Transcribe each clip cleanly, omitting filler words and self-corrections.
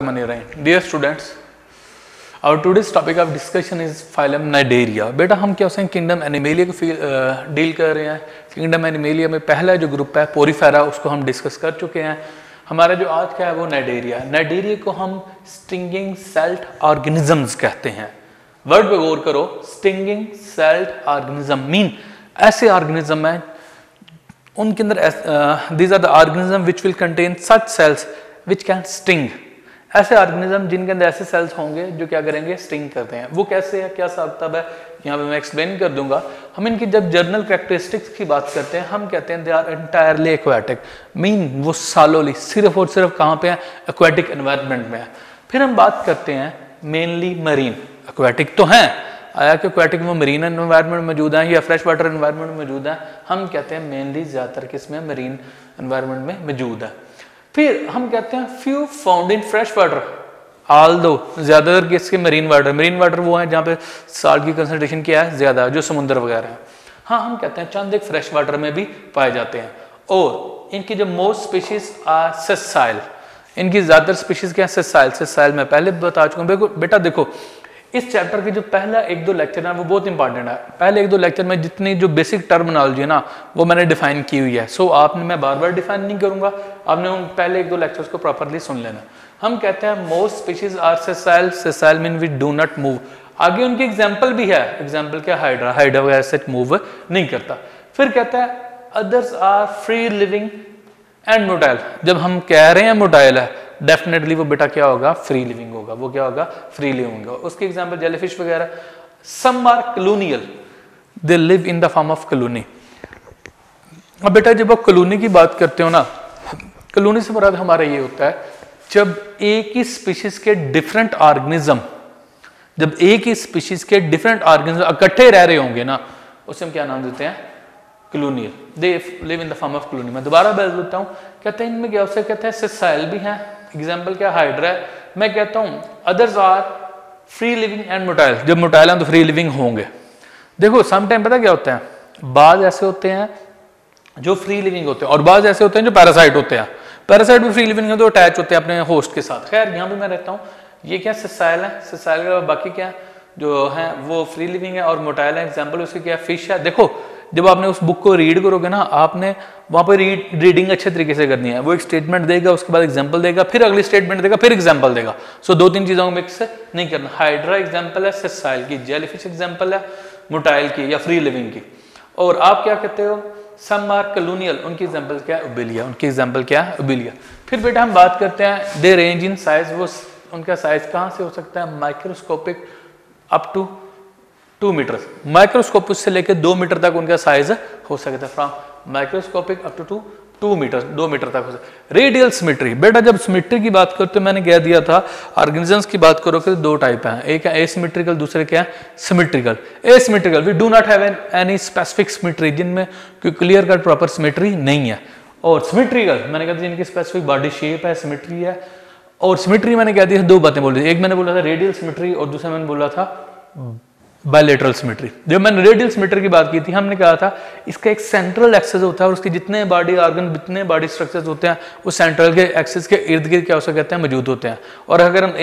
बिस्मिल्लाहिर्रहमानिर्रहीम। Dear students, our today's topic of discussion is phylum Cnidaria. बेटा हम क्या होते हैं किंगडम एनिमेलिया को डील कर रहे हैं। किंगडम एनिमेलिया में पहला जो ग्रुप है पोरीफेरा, उसको हम डिस्कस कर चुके हैं। हमारा जो आज का है वो नाइडेरिया। नाइडेरिया को हम स्टिंगिंग सेल्ट ऑर्गेनिजम्स कहते हैं। वर्ड पे गौर करो, स्टिंगिंग सेल्ट ऑर्गेनिज्म मीन ऐसे ऑर्गेनिज्म हैं उनके अंदर these are the organism which will contain such cells which can sting. ऐसे ऑर्गेनिज्म जिनके अंदर ऐसे सेल्स होंगे जो क्या करेंगे, स्टिंग करते हैं। वो कैसे है, क्या साबित है, यहाँ पे मैं एक्सप्लेन कर दूंगा। हम इनकी जब जर्नल कैरेक्टरिस्टिक्स की बात करते हैं, हम कहते हैं they are entirely aquatic, mean वो सालोली सिर्फ और सिर्फ कहाँ पे है, एक्वाटिक एनवायरनमेंट में है। फिर हम बात करते हैं मेनली मरीन। एक्वाटिक तो हैं, आया कि एक्वाटिक में मरीन एनवायरनमेंट मौजूद है या फ्रेश वाटर एनवायरनमेंट मौजूद है। हम कहते हैं मेनली ज्यादातर किसमें, मरीन एनवायरनमेंट में मौजूद है। फिर हम कहते हैं few found in fresh water, although ज्यादातर किसके, मरीन वाटर। मरीन वाटर वो है जहाँ पे साल्ट की कंसंट्रेशन क्या है, ज्यादा, जो समुद्र वगैरह है। हाँ, हम कहते हैं चंद एक फ्रेश वाटर में भी पाए जाते हैं। और इनकी जो मोस्ट स्पीशीज आर सेसाइल, इनकी ज्यादातर स्पीशीज क्या है, सेसाइल। सेसाइल मैं पहले बता चुका हूँ। बेटा देखो, इस चैप्टर के जो पहला एक दो लेक्चर है वो बहुत इंपॉर्टेंट है। पहले एक दो लेक्चर में जितनी जो बेसिक टर्मिनोलॉजी है ना वो मैंने डिफाइन की हुई है। सो आपने, मैं बार बार डिफाइन नहीं करूंगा, आपने उन पहले एक दो लेक्चर्स को प्रॉपरली सुन लेना। हम कहते हैं most species are sessile. Sessile mean we do not move. आगे उनकी एग्जाम्पल भी है, एग्जाम्पल क्या, हाइड्रा। हाइड्रा वगैरह से मूव नहीं करता। फिर कहता है others are free living and motile. जब हम कह रहे हैं मोटाइल है, डेफिनेटली वो बेटा क्या होगा, फ्री लिविंग होगा। वो क्या होगा, फ्री लिविंग होगा। उसके एग्जांपल जेलीफिश वगैरह। Some are colonial, they live in the form of colony. अब बेटा जब आप कॉलोनी की बात करते हो ना, कॉलोनी से मुराद हमारा ये होता है जब एक ही स्पीशीज के डिफरेंट ऑर्गेनिज्म, जब एक ही स्पीशीज के डिफरेंट ऑर्गेनिज्म इकट्ठे रह रहे होंगे ना, उसे हम क्या नाम देते हैं, colonial. They live in the form of colony. मैं दोबारा बता देता हूँ, कहते हैं इनमें क्या होता है, कहते हैं सेसाइल भी हैं, एग्जाम्पल क्या, हाइड्रा है। मैं कहता हूं others are free living and motile. जब मोटाइल हैं तो फ्री लिविंग होंगे। देखो सम टाइम पता क्या होता है, बाज ऐसे होते हैं जो फ्री लिविंग होते हैं और बाज ऐसे होते हैं जो पैरासाइट होते हैं। पैरासाइट भी फ्री लिविंग है तो अटैच होते हैं अपने होस्ट के साथ। खैर यहाँ पे मैं रहता हूँ, ये क्या सेसाइल है, सेसाइल के बाकी क्या जो है वो फ्री लिविंग है और मोटाइल है। एग्जाम्पल उसकी क्या, फिश है। देखो जब आपने उस बुक को रीड करोगे ना, आपने वहां पर रीडिंग अच्छे तरीके से करनी है। वो एक स्टेटमेंट देगा, उसके बाद एग्जांपल देगा, फिर अगली स्टेटमेंट देगा, फिर एग्जांपल देगा। सो दो तीन चीजों को मिक्स नहीं करना। हाइड्रा एग्जांपल है सेसाइल की, जेलीफिश एग्जांपल है मोटाइल की या फ्री लिविंग की। और आप क्या कहते हो, सम आर कॉलोनियल, उनकी एग्जांपल क्या है, ओबेलिया। उनकी एग्जांपल क्या है, ओबेलिया। फिर बेटा हम बात करते हैं दे रेंज इन साइज। वो उनका साइज कहाँ से हो सकता है, microscopic up to 2 metre. Microscopic से लेकर 2 मीटर तक उनका साइज हो सकता है। From microscopic up to 2 metre, 2 metre तक हो सकता है। रेडियल सिमेट्री, बेटा जब सिमेट्री की बात करते हो, मैंने कह दिया था ऑर्गेनिजम्स की बात करो कि दो टाइप हैं, एक है एसिमेट्रिकल, दूसरे क्या है, symmetrical. Asymmetrical we do not have any specific symmetry, जिनमें कोई क्लियर कट प्रॉपर सिमेट्री नहीं है। और सिमेट्रिकल मैंने कहा था जिनकी स्पेसिफिक बॉडी शेप है, सिमेट्री है। और सिमेट्री मैंने कह दिया, दो बातें बोल रही थी, एक मैंने बोला था रेडियल सिमेट्री और दूसरा मैंने बोला था बायलैटरल सिमेट्री। जब मैंने रेडियल सिमेट्री की बात की थी, हमने कहा था इसका एक सेंट्रल एक्सेस होता है और उसके जितने बॉडी ऑर्गन, जितने बॉडी स्ट्रक्चर्स होते हैं वो सेंट्रल के एक्सेस के इर्द गिर्द क्या हो कहते हैं, मौजूद होते हैं। और अगर हम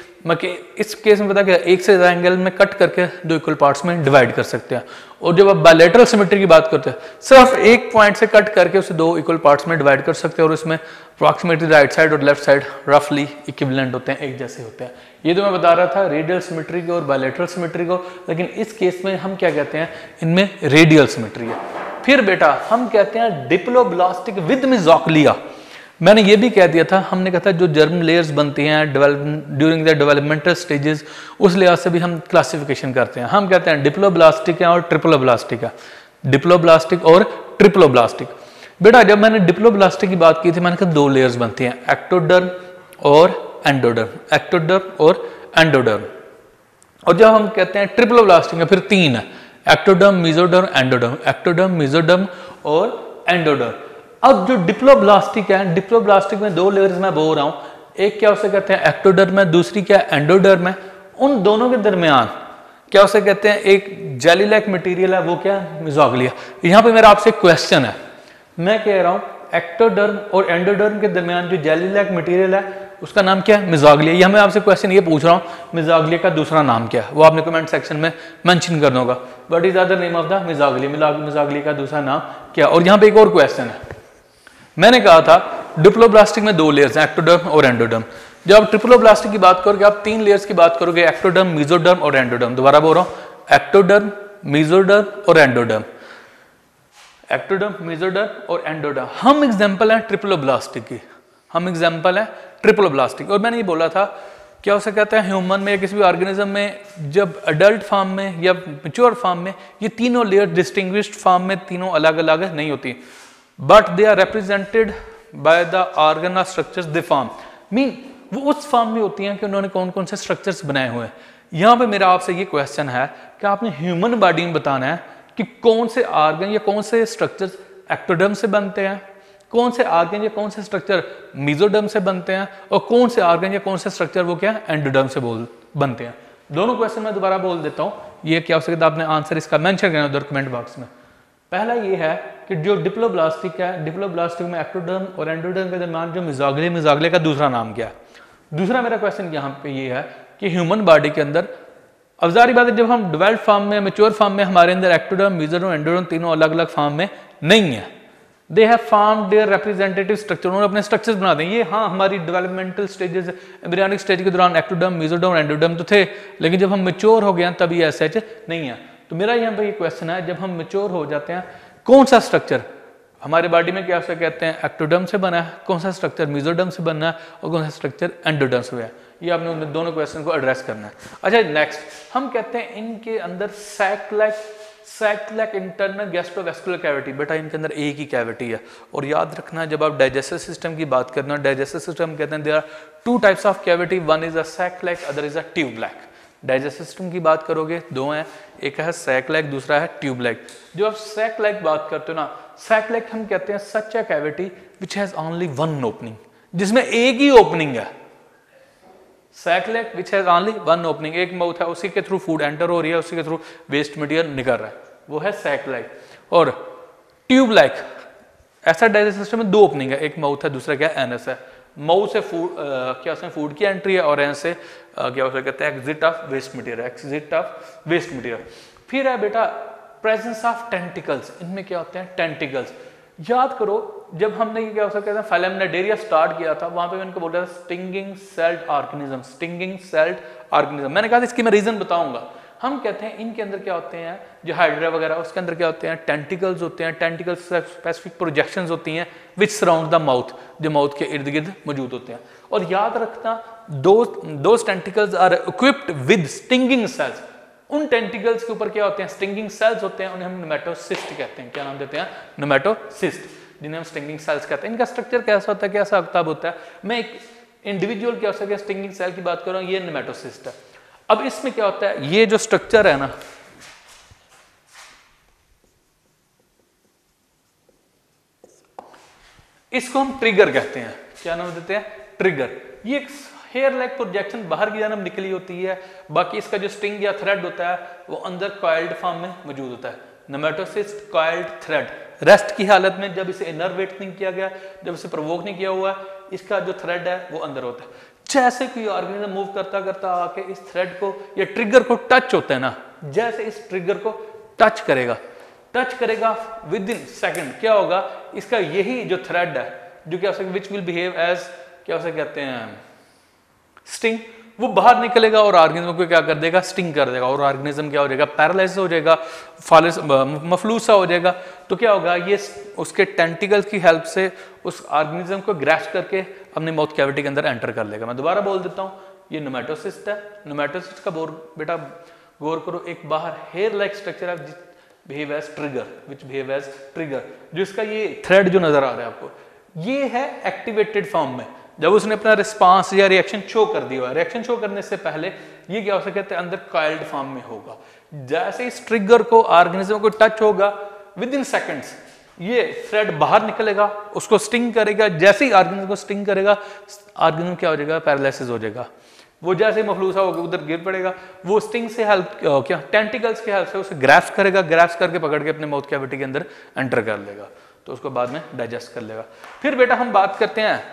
इस केस में पता क्या, एक से ज्यादा एंगल में कट करके दो इक्वल पार्ट्स में डिवाइड कर सकते हैं। और जब आप बायलैटरल सिमेट्री की बात करते हैं, सिर्फ एक पॉइंट से कट करके उसे दो इक्वल पार्ट्स में डिवाइड कर सकते हैं और इसमें अप्रॉक्सीमेटली राइट साइड और लेफ्ट साइड रफली इक्विवेलेंट होते हैं, एक जैसे होते हैं। ये तो मैं बता रहा था रेडियल सिमेट्री को और बायलैटरल सिमेट्री को, लेकिन इस केस में हम क्या कहते हैं, इनमें रेडियल सिमेट्री है। फिर बेटा हम कहते हैं डिप्लोब्लास्टिक विद मेसोग्लिया। मैंने ये भी कह दिया था, हमने कहा था जो जर्म लेयर्स बनती हैं ड्यूरिंग द डेवलपमेंटल स्टेजेस, उस लिहाज से भी हम क्लासिफिकेशन करते हैं। हम कहते हैं डिप्लोब्लास्टिक है और ट्रिप्लोब्लास्टिक है। डिप्लोब्लास्टिक और ट्रिप्लोब्लास्टिक। बेटा जब मैंने डिप्लोब्लास्टिक की बात की थी, मैंने कहा दो लेयर्स बनती हैं, एक्टोडर्म और एंडोडर्म। एक्टोडर्म और एंडोडर्म। और जब हम कहते हैं ट्रिप्लोब्लास्टिक में फिर तीन है, ectoderm, mesoderm, endoderm. Ectoderm, mesoderm और एंडोडर्म। अब जो डिप्लोब्लास्टिक है, डिप्लोब्लास्टिक में दो लेयर्स मैं बोल रहा हूं, एक क्या उसे कहते हैं एक्टोडर्म है, दूसरी क्या एंडोडर्म है। उन दोनों के दरमियान क्या उसे कहते हैं, एक जेली लाइक मटेरियल है, वो क्या, मेसोग्लिया। यहां पे मेरा आपसे क्वेश्चन है, मैं कह रहा हूं एक्टोडर्म और एंडोडर्म के दरमियान जो जेली लाइक मटेरियल है उसका नाम क्या है? मिज़ोग्लिया। ये हमें आपसे क्वेश्चन ये पूछ रहा हूँ, मिज़ोग्लिया का दूसरा नाम क्या है? वो आपने कमेंट सेक्शन में मेंशन करना होगा। What is other name of the mesoglea? Mesoglea का दूसरा नाम क्या? और यहाँ पे एक और क्वेश्चन है, मैंने कहा था डिप्लोब्लास्टिक में 2 लेयर्स हैं, एक्टोडर्म और एंडोडर्म। जब आप ट्रिप्लोब्लास्टिक की बात करोगे, आप 3 लेयर्स की बात करोगे, एक्टोडर्म, मेसोडर्म और एंडोडर्म। दोबारा बोल रहा हूँ, एक्टोडर्म, मेसोडर्म और एंडोडर्म। एक्टोडर्म, मेसोडर्म और एंडोडर्म। हम एग्जांपल हैं ट्रिप्लोब्लास्टिक की, हम एग्जांपल हैं ट्रिप्लोब्लास्टिक। और मैंने ये बोला था क्या हो सकता है ह्यूमन में या किसी भी ऑर्गेनिज्म में, जब अडल्ट फॉर्म में या मैच्योर फॉर्म में ये तीनों लेयर डिस्टिंग्विश्ड फॉर्म में तीनों अलग अलग नहीं होती, but they are represented by the organ और स्ट्रक्चर्स दे फॉर्म। मीन वो उस फॉर्म में होती हैं कि उन्होंने कौन कौन से स्ट्रक्चर्स बनाए हुए हैं। यहाँ पे मेरा आपसे ये क्वेश्चन है कि आपने ह्यूमन बॉडी में बताना है कि कौन से ऑर्गन या कौन से स्ट्रक्चर्स एक्टोडर्म से बनते हैं, कौन से ऑर्गन या कौन से स्ट्रक्चर मेसोडर्म से बनते हैं, और कौन से ऑर्गन या कौन से स्ट्रक्चर वो क्या एंडोडर्म से बनते हैं। दोनों क्वेश्चन मैं दोबारा बोल देता हूँ, ये क्या हो सकता है आपने आंसर इसका मेंशन करना उधर कमेंट बॉक्स में। पहला ये है कि जो डिप्लोब्लास्टिक है, डिप्लोब्लास्टिक में एक्टोडर्म और एंडोडर्म के दरमियान जो मिज़ोग्लिया, मिज़ोग्लिया का दूसरा नाम क्या है? दूसरा मेरा क्वेश्चन यहाँ पे ये है कि ह्यूमन बॉडी के अंदर, अब जारी बात है जब हम डेवलप्ड फॉर्म में, मैच्योर फॉर्म में, हमारे अंदर एक्टोडर्म, मेसोडर्म, एंडोडर्म तीनों अलग अलग फॉर्म में नहीं है। They have formed their representative structure, उन्होंने अपने स्ट्रक्चर्स बना दें। ये हाँ हमारी डेवलपमेंटल स्टेजेस, एम्ब्रियोनिक स्टेज के दौरान एक्टोडर्म, मेसोडर्म, एंडोडर्म तो थे, लेकिन जब हम मैच्योर हो गए हैं तब ये ऐसे नहीं है। तो मेरा यहाँ पे ये क्वेश्चन है, जब हम मैच्योर हो जाते हैं, कौन सा स्ट्रक्चर हमारे बॉडी में क्या से कहते हैं एक्टोडर्म से बना है, कौन सा स्ट्रक्चर मेसोडर्म से बनना है, और कौन सा स्ट्रक्चर एंडोडर्म से है? ये आपने उन दोनों क्वेश्चन को एड्रेस करना है। अच्छा नेक्स्ट, हम कहते हैं इनके अंदर sac like internal gastrovascular cavity. बेटा इनके अंदर एक ही कैविटी है। और याद रखना जब आप डाइजेस्टिव सिस्टम की बात करना, डाइजेस्टिव सिस्टम कहते हैं there are 2 types of cavity, one is a sac like, other is a tube like. Digestive system की बात करोगे 2 हैं, एक है सैक लाइक, दूसरा है ट्यूब लाइक। जो आप सैक लाइक बात करते हो ना, सैक लाइक हम कहते हैं such a cavity which has only 1 opening, जिसमें एक ही ओपनिंग है। Sac like which has only 1 opening, एक माउथ है, उसी के थ्रू फूड एंटर हो रही है, उसी के थ्रू वेस्ट मटेरियल निकल रहा है, वो है सैक लाइक। और ट्यूब लाइक ऐसा डाइजेस्टिव सिस्टम में 2 ओपनिंग है, एक माउथ है, दूसरा क्या है एनस है। माउथ से फूड की एंट्री है, और एनस से क्या हो कहते हैं exit of waste material, exit of waste material. फिर है बेटा प्रेजेंस ऑफ टेंटिकल्स, इनमें क्या होते हैं टेंटिकल्स। याद करो जब हमने ये क्या हो सकता है फाइलम नाइडेरिया स्टार्ट किया था, वहां पे मैंने बोला था stinging celled organism, stinging celled organism. मैंने कहा था इसकी मैं रीजन बताऊंगा। हम कहते हैं इनके अंदर क्या होते हैं, जो हाइड्रा वगैरह उसके अंदर क्या होते हैं टेंटिकल्स होते हैं, टेंटिकल्स स्पेसिफिक प्रोजेक्शंस होती हैं विच सराउंड द माउथ, जो माउथ के इर्द गिर्द मौजूद होते हैं। और याद रखना दो tentacles are equipped with stinging cells, उन टेंटिकल्स के ऊपर क्या होते हैं स्टिंगिंग सेल्स होते हैं, उन्हें हम नेमेटोसिस्ट कहते हैं। क्या नाम देते हैं? नेमेटोसिस्ट, जिन्हें हम स्टिंगिंग सेल्स कहते हैं। इनका स्ट्रक्चर कैसा होता है, कैसा अख्ताब होता है? मैं एक इंडिविजुअल क्या हो सके स्टिंगिंग सेल की बात कर रहा हूं, ये नेमेटोसिस्ट है। अब इसमें क्या होता है, ये जो स्ट्रक्चर है ना, इसको हम ट्रिगर कहते हैं। क्या नाम देते हैं? ट्रिगर। ये एक हेयर लाइक प्रोजेक्शन बाहर की जानब निकली होती है, बाकी इसका जो स्टिंग या थ्रेड होता है वो अंदर कॉइल्ड फॉर्म में मौजूद होता है। नेमेटोसिस्ट कॉइल्ड थ्रेड, रेस्ट की हालत में जब इसे इनर्वेट नहीं किया गया, जब इसे प्रोवोक नहीं किया हुआ, इसका जो थ्रेड है वो अंदर होता है। जैसे कोई ऑर्गेनिज्म मूव करता करता आके इस थ्रेड को या ट्रिगर को टच होता है ना, जैसे इस ट्रिगर को टच करेगा विद इन सेकेंड क्या होगा, इसका यही जो थ्रेड है जो क्या हो सकता है विच विल बिहेव एज क्या हो सकते हैं स्टिंग, वो बाहर निकलेगा और ऑर्गेनिज्म को क्या कर देगा, स्टिंग कर देगा, और ऑर्गेनिज्म क्या हो जाएगा, पैरालाइज हो जाएगा, मफलूसा हो जाएगा। तो क्या होगा, ये उसके टेंटिकल्स की हेल्प से उस ऑर्गेनिज्म को ग्रैस्प करके अपने माउथ कैविटी के अंदर एंटर कर लेगा। मैं दोबारा बोल देता हूँ, ये नेमेटोसिस्ट है। नेमेटोसिस्ट का बेटा गौर करो, एक बाहर हेयर लाइक स्ट्रक्चर है behave as trigger, which behave as trigger. जो इसका ये थ्रेड जो नजर आ रहा है आपको, ये है एक्टिवेटेड फॉर्म में, जब उसने अपना रिस्पांस या रिएक्शन शो कर दिया। रिएक्शन शो करने से पहले ये क्या हो सकता है अंदर कॉइल्ड फॉर्म में होगा। जैसे इस ट्रिगर को ऑर्गेनिज्म को टच होगा, विद इन सेकेंड्स ये थ्रेड बाहर निकलेगा, उसको स्टिंग करेगा। जैसे ही ऑर्गेनिज्म को स्टिंग करेगा, ऑर्गेनिज्म क्या हो जाएगा, पैरालिसिस हो जाएगा। वो जैसे मफलूसा होगा उधर गिर पड़ेगा, वो स्टिंग से हेल्प क्या टेंटिकल्स के हेल्प से उसे ग्रैस्प करेगा, ग्रैस्प करके पकड़ के अपने माउथ कैविटी के अंदर एंटर कर लेगा, तो उसको बाद में डाइजेस्ट कर लेगा। फिर बेटा हम बात करते हैं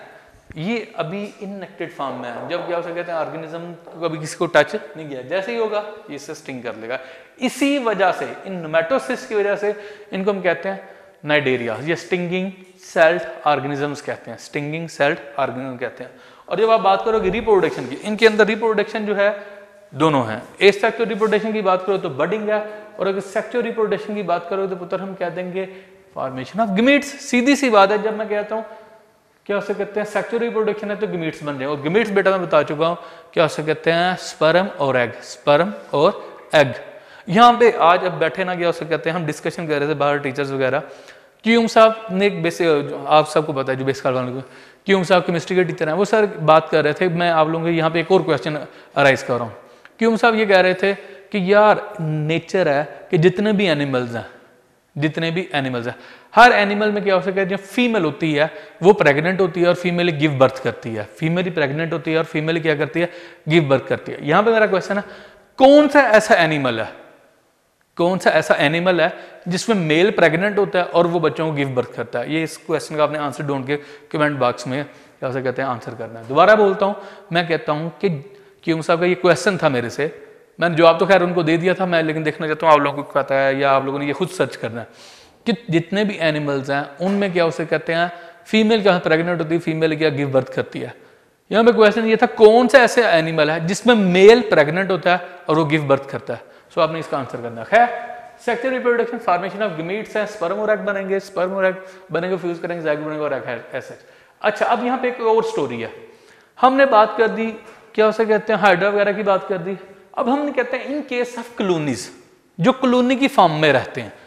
ये अभी इनएक्टिव फॉर्म में है, जब क्या हो सकते हैं ऑर्गेनिज्म को कभी किसी को टच नहीं किया, जैसे ही होगा ये इससे स्टिंग कर लेगा। इसी वजह से इन नेमेटोसिस की वजह से इनको हम कहते हैं नाइडेरिया, ये स्टिंगिंग सेल्ड ऑर्गेनिजम्स कहते हैं, स्टिंगिंग सेल्ड ऑर्गेनिज्म कहते हैं। और जब आप बात करोगे रिप्रोडक्शन की, इनके अंदर रिप्रोडक्शन जो है दोनों है। एसेक्सुअल रिप्रोडक्शन की बात करो तो बडिंग है, और अगर सेक्सुअल रिप्रोडक्शन की बात करो तो पुत्र हम कह देंगे फॉर्मेशन ऑफ गमीट्स। सीधी सी बात है, जब मैं कहता हूं क्या हो सकते हैं सेक्सुअल रिप्रोडक्शन है तो गमीट्स बन रहे हैं, और गमीट्स बेटा मैं बता चुका हूं क्या हो सकते हैं स्पर्म और एग, स्पर्म और एग। यहाँ पे आज अब बैठे ना क्या हो सकते हैं, हम डिस्कशन कर रहे थे बाहर टीचर्स वगैरह, क्यूम साहब ने एक बेसिक, आप सबको पता है जो बेसिक वालों को, क्यूम साहब केमिस्ट्री के टीचर हैं, वो सर बात कर रहे थे, मैं आप लोगों को यहाँ पे एक और क्वेश्चन अराइज कर रहा हूँ। क्यूम साहब ये कह रहे थे कि यार नेचर है कि जितने भी एनिमल्स हैं, जितने भी एनिमल्स हैं, हर एनिमल में क्या हो सकता है, जब फीमेल होती है वो प्रेग्नेंट होती है और फीमेल गिव बर्थ करती है, फीमेल ही प्रेग्नेंट होती है और फीमेल क्या करती है, गिव बर्थ करती है। यहां पे मेरा क्वेश्चन है कौन सा ऐसा एनिमल है, कौन सा ऐसा एनिमल है जिसमें मेल प्रेग्नेंट होता है और वो बच्चों को गिव बर्थ करता है? ये इस क्वेश्चन का आपने आंसर ढूंढ के कमेंट बॉक्स में क्या से कहते हैं आंसर करना है। दोबारा बोलता हूं, मैं कहता हूं कि क्यूम साहब का ये क्वेश्चन था मेरे से, मैंने जवाब तो खैर उनको दे दिया था, मैं लेकिन देखना चाहता हूँ आप लोगों को पता है या आप लोगों ने ये खुद सर्च करना है कि जितने भी एनिमल्स हैं उनमें क्या उसे कहते हैं फीमेल क्या प्रेग्नेंट होती है, फीमेल क्या गिव बर्थ करती है। यहाँ पे क्वेश्चन ये था कौन सा ऐसे एनिमल है जिसमें मेल प्रेग्नेंट होता है और वो गिव बर्थ करता है। सो आपने इसका आंसर करना है। खैर sexual reproduction formation of gametes है, स्पर्म और एग बनेंगे, स्पर्म और एग बनेंगे, फ्यूज करेंगे, ज़ाइगोट बनेगा और एग ऐसे। अच्छा अब यहाँ पे एक और स्टोरी है, हमने बात कर दी क्या उसे कहते हैं हाइड्रा वगैरह की बात कर दी। अब हम कहते हैं इन केस ऑफ कॉलोनीज, जो कॉलोनी की फॉर्म में रहते हैं,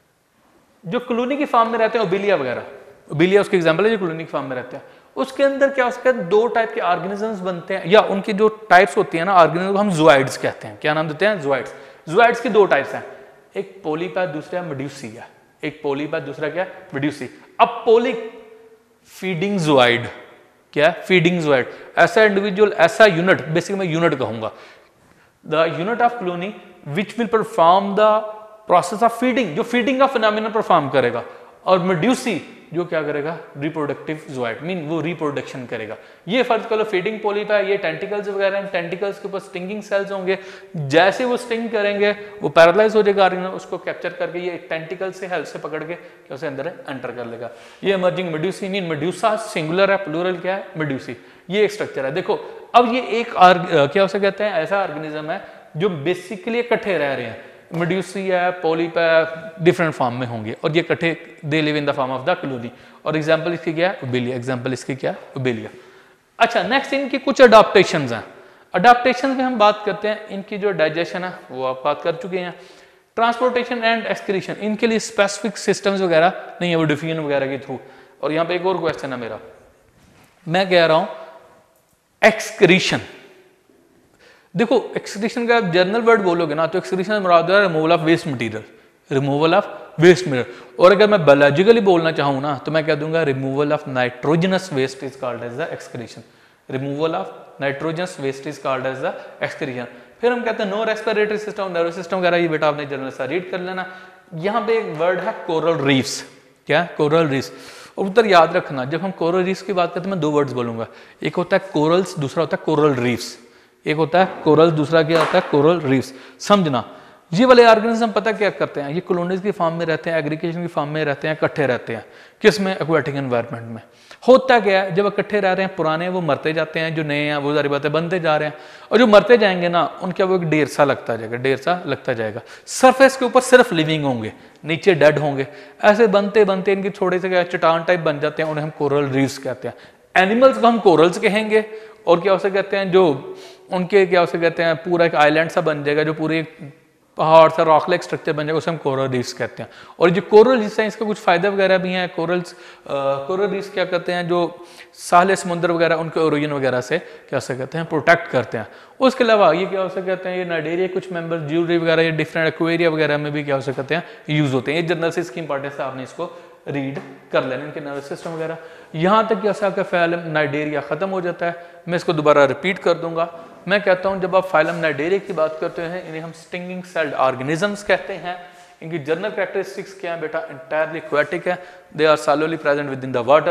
जो कॉलोनी की फॉर्म में रहते हैं, ओबिलिया वगैरह, ओबिलिया उसके एग्जांपल है जो कॉलोनी की फॉर्म में रहते हैं, उसके अंदर क्या हो सकता है दो टाइप के ऑर्गेनिजम्स बनते हैं, या उनकी जो टाइप्स होती है ना ऑर्गेनिज्म को हम ज़ूआइड्स कहते हैं। क्या नाम देते हैं? ज़ूआइड्स। ज़ूआइड्स की दो टाइप्स हैं, एक पोलीपैथ दूसरा मेड्यूसी है, एक पोलीपैथ दूसरा क्या है मेड्यूसी। अब पोलिक फीडिंग ज़ूआइड क्या है? फीडिंग ज़ूआइड, ऐसा इंडिविजुअल, ऐसा यूनिट, बेसिकली मैं यूनिट कहूंगा, the unit of colony which will perform the process of feeding, जो फीडिंग का फिनोमेना परफॉर्म करेगा, और मेड्यूसी जो क्या करेगा रिप्रोडक्टिव ज़ूआइड, मीन वो रिप्रोडक्शन करेगा। ये फर्ज करो फीडिंग पोलिप है, ये टेंटिकल्स वगैरह हैं, टेंटिकल्स के ऊपर स्टिंगिंग सेल्स होंगे, जैसे वो स्टिंग करेंगे वो पैरालाइज हो जाएगा, उसको कैप्चर करके ये टेंटिकल से हेल्प से पकड़ के क्या उसे अंदर एंटर कर लेगा। ये emerging medusae, mean medusa singular है, प्लूरल क्या है मेड्यूसी, ये एक स्ट्रक्चर है। देखो अब ये एक क्या उसे कहते हैं ऐसा ऑर्गेनिज्म है जो बेसिकली इकट्ठे रह रहे हैं, मेड्यूसी है, पोलिप है, डिफरेंट फॉर्म में होंगे, और ये इकट्ठे they live in the form of the colony. और एग्जांपल इसकी क्या है? ओबिलिया। एग्जांपल इसकी क्या है? ओबिलिया। अच्छा नेक्स्ट इनकी कुछ अडॉप्टेशंस हैं। अडॉप्टेशंस में हम बात करते हैं इनकी जो डाइजेशन है वो आप बात कर चुके हैं। ट्रांसपोर्टेशन एंड एक्सक्रीशन, इनके लिए स्पेसिफिक सिस्टम्स वगैरह नहीं है, वो डिफ्यूजन वगैरह के थ्रू। और यहाँ पे एक और क्वेश्चन है मेरा, मैं कह रहा हूं एक्सक्रीशन, देखो एक्सक्रीशन का आप जर्नल वर्ड बोलोगे ना तो एक्सक्रीशन मुराद है removal of waste material, removal of waste material. और अगर मैं बायोलॉजिकली बोलना चाहूँ ना तो मैं कह दूंगा removal of nitrogenous waste is called as the excretion, removal of nitrogenous waste is called as the excretion. फिर हम कहते हैं no respiratory system, nervous system वगैरह, ये बेटा आपने जर्नल से रीड कर लेना। यहाँ पे एक वर्ड है कोरल रीफ्स, क्या कोरल रीफ्स, और उधर याद रखना जब हम कोरल रीफ्स की बात करते हैं मैं दो वर्ड्स बोलूंगा, एक होता है कोरल्स, दूसरा होता है कोरल रीफ्स। एक होता है कोरल, दूसरा क्या होता है कोरल रीफ्स। समझना ये वाले ऑर्गेनिज्म पता क्या करते हैं, ये कॉलोनीज की फॉर्म में रहते हैं, एग्रीकेशन की फॉर्म में रहते हैं, इकट्ठे रहते हैं, किसमें? एक्वाटिक एनवायरनमेंट में। होता क्या है जब इकट्ठे रह रहे हैं, पुराने वो मरते जाते हैं, जो नए हैं वो सारी बातें बनते जा रहे हैं, और जो मरते जाएंगे ना उनका वो एक ढेर सा लगता जाएगा, ढेर सा लगता जाएगा। सरफेस के ऊपर सिर्फ लिविंग होंगे, नीचे डेड होंगे, ऐसे बनते बनते इनकी थोड़े से चट्टान टाइप बन जाते हैं, उन्हें हम कोरल रीफ्स कहते हैं। एनिमल्स को हम कोरल्स कहेंगे, और क्या उसे कहते हैं जो उनके क्या उसे कहते हैं पूरा एक आइलैंड सा बन जाएगा, जो पूरे पहाड़ सा रॉक लाइक स्ट्रक्चर बन जाएगा, उसे हम कोरल रीफ्स कहते हैं। और जो कोरल रीफ्स हैं इसके कुछ फायदे वगैरह भी हैं। कोरल रीफ्स क्या करते हैं, जो साले समुद्र वगैरह उनके ओरिजिन वगैरह से क्या से कहते हैं प्रोटेक्ट करते हैं। उसके अलावा ये क्या हो सकते कहते हैं, ये नाइडेरिया कुछ मेंबर ज्यूलरी वगैरह, ये डिफरेंट एक्वेरिया वगैरह में भी क्या हो सकते हैं यूज होते हैं। ये जर्नल से इसकी इंपॉर्टेंस है, आपने इसको रीड कर लेना, इनके नर्वस सिस्टम वगैरह। यहाँ तक क्या आपका फाइलम नाइडेरिया खत्म हो जाता है। मैं इसको दोबारा रिपीट कर दूंगा, मैं कहता हूं जब आप फाइलम नाइडेरिया की बात करते हैं इन्हें हम स्टिंगिंग सेल्ड ऑर्गेनिजम्स कहते हैं। इनकी जनरल कैरेक्टरिस्टिक्स क्या है बेटा? इंटायरली एक्वाटिक है, they are solely present within the water,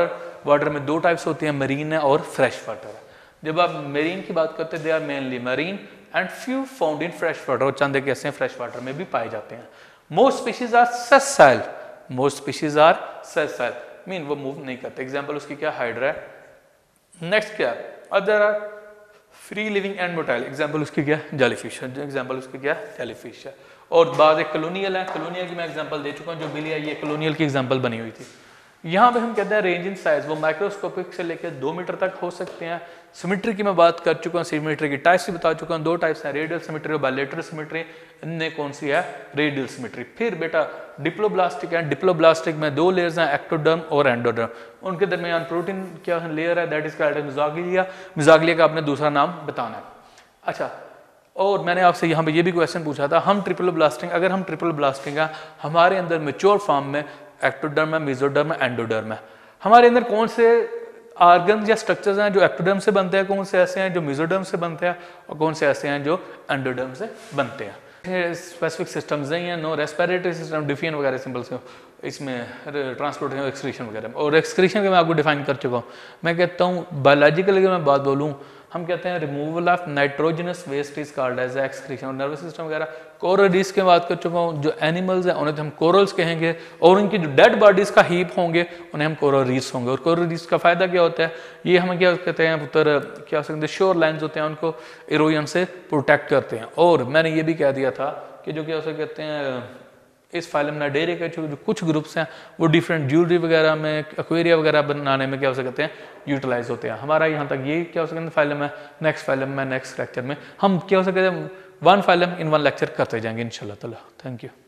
water में दो टाइप्स होती हैं, मरीन है और फ्रेश वाटर है। जब आप मरीन की बात करते हैं, they are mainly marine and few found in fresh water, और चंद एक ऐसे फ्रेश वाटर में भी पाए जाते हैं। Most species are sessile, most species are sessile mean वो मूव नहीं करते। एग्जांपल उसकी क्या, हाइड्रा है। नेक्स्ट क्या, other are free living and motile, example उसकी क्या, जेलीफिश है। एग्जांपल उसकी क्या, जेलीफिश है। और बाद एक कॉलोनियल है, कॉलोनियल की मैं एग्जांपल दे चुका हूँ, जो बिली है ये कॉलोनियल की एग्जांपल बनी हुई थी। यहाँ पे हम कहते हैं रेंज इन साइज, वो माइक्रोस्कोपिक से लेकर 2 मीटर तक हो सकते हैं। सिमेट्री की मैं बात कर चुका हूँ, सिमेट्री की टाइप्स भी बता चुका हूँ, 2 टाइप्स हैं, रेडियल सिमेट्री और बायलैटरल सिमेट्री। इनमें कौन सी है, रेडियल सिमेट्री। फिर बेटा डिप्लोब्लास्टिक है, डिप्लोब्लास्टिक में 2 लेयर्स हैं, एक्टोडर्म और एंडोडर्म, उनके दरमियान प्रोटीन क्या लेयर है, that is called mesoglea. Mesoglea का आपने दूसरा नाम बताना है। अच्छा, और मैंने आपसे यहाँ पे ये भी क्वेश्चन पूछा था, हम ट्रिप्लोब्लास्टिक, अगर हम ट्रिप्लोब्लास्टिक है, हमारे अंदर मैच्योर फॉर्म में एक्टोडर्म है, मेसोडर्म है, एंडोडर्म है, हमारे अंदर कौन से ऑर्गन या स्ट्रक्चर्स हैं जो एक्टोडर्म से बनते हैं, कौन से ऐसे हैं जो मेसोडर्म से बनते हैं, और कौन से ऐसे हैं जो एंडोडर्म से बनते हैं। स्पेसिफिक सिस्टम्स नहीं है, नो रेस्पिरेटरी सिस्टम, डिफियन वगैरह सिंपल से इसमें ट्रांसपोर्टेशन एक्सक्रीशन वगैरह। और एक्सक्रीशन के मैं आपको डिफाइन कर चुका हूँ। मैं कहता हूँ बायोलॉजिकल की मैं बात बोलूँ, हम कहते हैं removal of nitrogenous waste is called as excretion. और नर्वस सिस्टम वगैरह, कोरल रीफ्स की बात कर चुका हूँ, जो एनिमल्स हैं उन्हें तो हम कोरल्स कहेंगे, और उनकी जो डेड बॉडीज का हीप होंगे उन्हें हम कोरल रीफ्स होंगे। और कोरल रीफ्स का फायदा क्या होता है, ये हम क्या कहते हैं पुत्र, क्या सकते हैं, शोर लाइन्स होते हैं, उनको इरोजन से प्रोटेक्ट करते हैं। और मैंने ये भी कह दिया था कि जो क्या कहते हैं, इस फाइलम नाइडेरिया के जो कुछ ग्रुप्स हैं वो डिफरेंट ज्वेलरी वगैरह में, एक्वेरिया वगैरह बनाने में क्या हो सकते हैं, यूटिलाइज होते हैं। हमारा यहाँ तक ये क्या हो सकते हैं फाइलम है। नेक्स्ट फाइलम में नेक्स्ट लेक्चर में हम क्या हो सकते हैं 1 फाइलम इन 1 लेक्चर करते जाएंगे इंशाल्लाह ताला। Thank you.